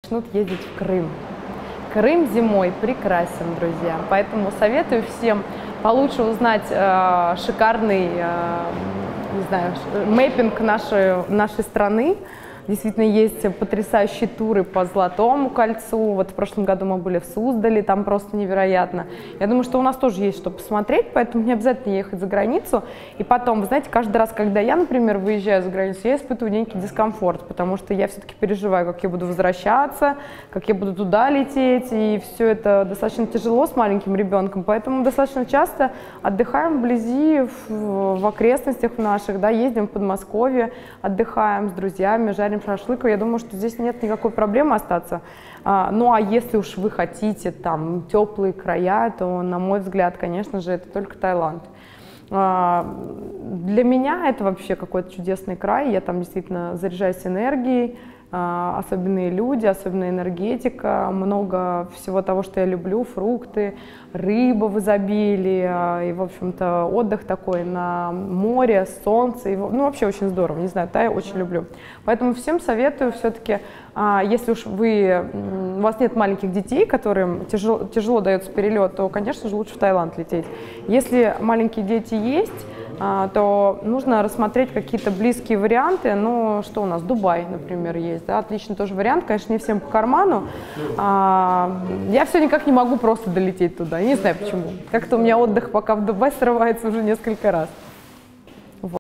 Начнут ездить в Крым. Крым зимой прекрасен, друзья, поэтому советую всем получше узнать шикарный, не знаю, мэппинг нашей страны. Действительно, есть потрясающие туры по Золотому кольцу. Вот в прошлом году мы были в Суздале, там просто невероятно. Я думаю, что у нас тоже есть что посмотреть, поэтому не обязательно ехать за границу. И потом, вы знаете, каждый раз, когда я, например, выезжаю за границу, я испытываю некий дискомфорт, потому что я все-таки переживаю, как я буду возвращаться, как я буду туда лететь, и все это достаточно тяжело с маленьким ребенком, поэтому достаточно часто отдыхаем вблизи, в окрестностях наших, да, ездим в Подмосковье, отдыхаем с друзьями, жарим шашлык. Я думаю, что здесь нет никакой проблемы остаться. Ну а если уж вы хотите там теплые края, то, на мой взгляд, конечно же, это только Таиланд. Для меня это вообще какой-то чудесный край. Я там действительно заряжаюсь энергией, особенные люди, особенная энергетика, много всего того, что я люблю, фрукты, рыба в изобилии, и, в общем-то, отдых такой на море, солнце, ну, вообще очень здорово, не знаю, Тай очень люблю. Поэтому всем советую все-таки, если уж у вас нет маленьких детей, которым тяжело дается перелет, то, конечно же, лучше в Таиланд лететь. Если маленькие дети есть, то нужно рассмотреть какие-то близкие варианты. Ну, что у нас? Дубай, например, есть. Да? Отличный тоже вариант, конечно, не всем по карману. Я все никак не могу просто долететь туда. Не знаю почему. Как-то у меня отдых пока в Дубае срывается уже несколько раз.